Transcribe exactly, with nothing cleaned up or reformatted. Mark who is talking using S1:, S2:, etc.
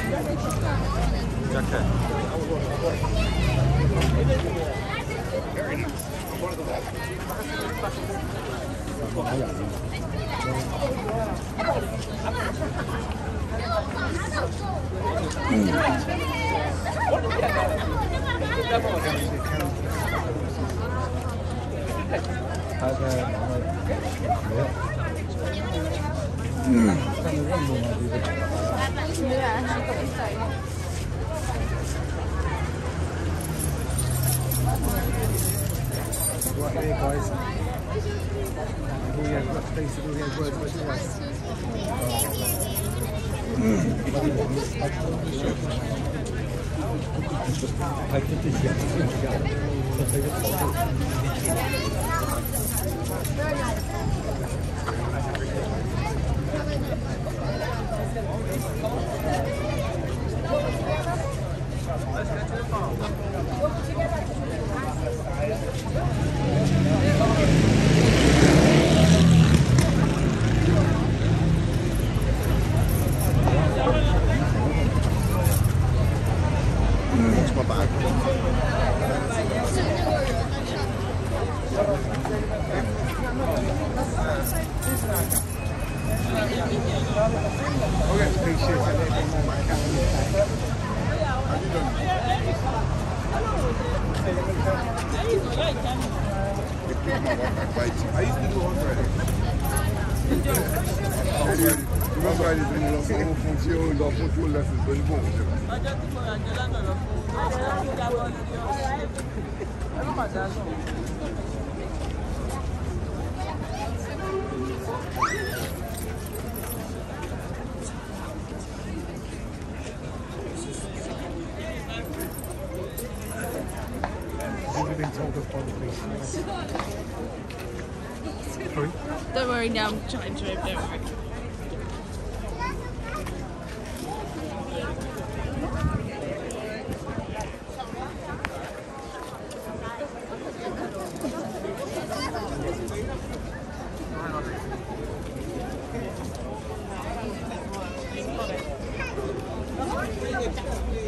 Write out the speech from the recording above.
S1: Jacket.
S2: Right here, guys. All he has, let's face it, all he has words for us. I did this
S3: Watch my back.
S2: Okay, appreciate
S3: I used to do horse riding. Horse riding is when you lost all function, lost all lessons when you go.
S2: We've been told off by the police. Sorry?
S4: Don't worry, now I'm trying to drive, don't worry.
S5: Thank you.